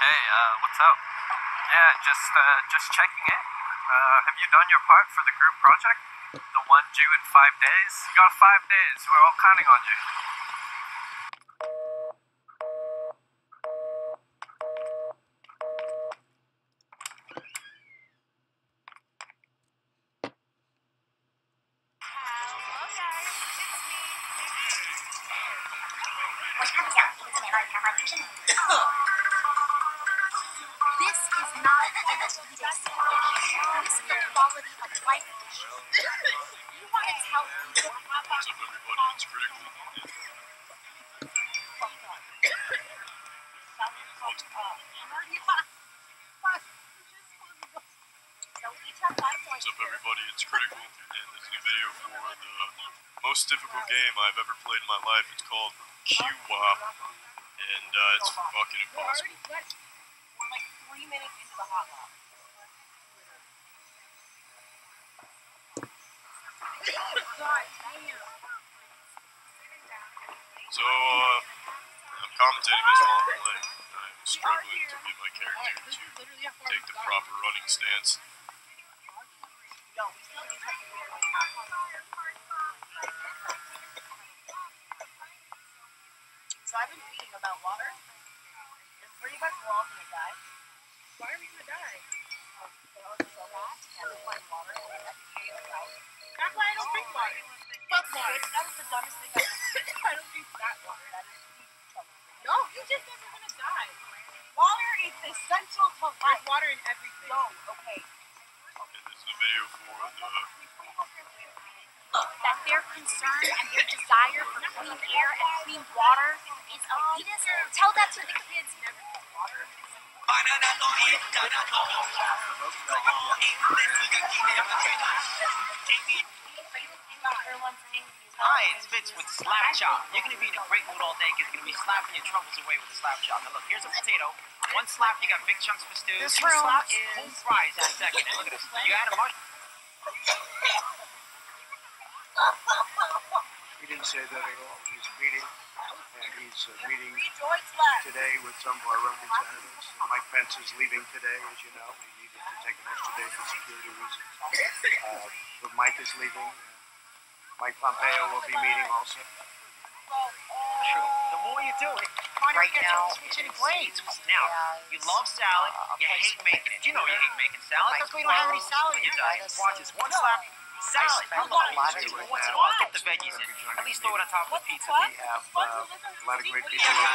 Hey, what's up? Yeah, just checking in. Have you done your part for the group project? The one due in 5 days? You got 5 days. We're all counting on you. This is not an elitist. This is the quality of life issue. You want to tell people What's up, everybody? It's Critical. What's up, everybody? It's Critical, and this is a video for the most difficult game I've ever played in my life. It's called QWOP, and it's fucking impossible. We're like 3 minutes into the hot lap. So, I'm commentating this while I'm playing. I'm struggling to get my character to take the proper running stance. No, we still need something weird like So I've been reading about water. It's pretty much we're all gonna die. Why are we gonna die? So that and we find water and that's why I don't drink water. Fuck water. That was the dumbest thing I've ever done. I don't drink that water. That is trouble. No, you just said we're gonna die. Water is essential to life. There's water in everything. No, okay. And this is a video for the... That their concern and their desire for clean air and clean water is elitist. Tell that to the kids. Hi, it's Fitz with Slap Chop. You're going to be in a great mood all day because you're going to be slapping your troubles away with the Slap Chop. Now look, here's a potato. One slap, you got big chunks of stew. This Two room slaps, is- cold fries at a second. And look at this. You add a mushroom. He didn't say that at all. He's meeting, and he's meeting Rejoice left. today with some of our representatives. Mike Pence is leaving today, as you know. He needed to take an extra day for security reasons. But Mike is leaving. Mike Pompeo will be meeting also. The more you do it, harder Right it gets. now, Switch it any grades. Now, you love salad, you hate making it. You know you hate making salad. That's why you don't have any salad in your diet. Watch this. One slap, salad. I love a lot of it. Once in a while, get the veggies in. At least throw it on top of the pizza. We have a lot of great people over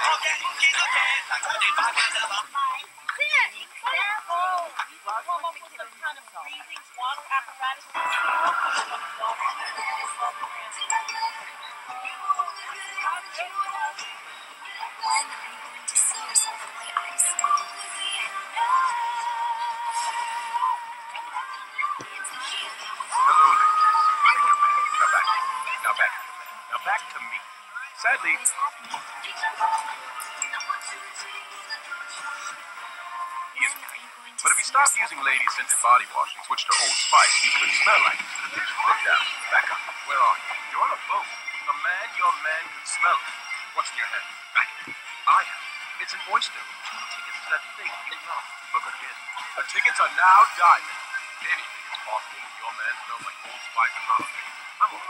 When are you going to see yourself the way I see you? Hello, ladies. Look at your man. Now back. Now back. Now back to me. Sadly, What is happening? he is clean. But if he stopped using lady-scented body wash and switched to Old Spice, he could smell like it. Look down. Back up. Where are you? You're on a boat. Your man could smell it. What's in your hand? Back. I have. It's an oyster. 2 tickets to that thing you love. Look again. The tickets are now diamond. Anything is possible when your man smells like Old Spice and Mountain. I'm on.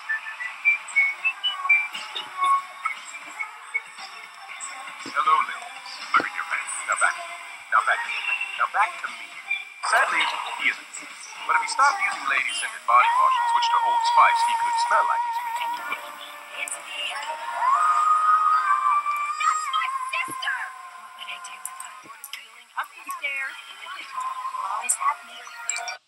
Hello, ladies. Look at your man. Now back. Now back to your man. Now back to me. Sadly, he isn't. But if he stopped using lady-scented body wash and switched to Old Spice, he could smell like he's making look. It's me. That's my sister! What would I do without her? Up these stairs. Will always have me.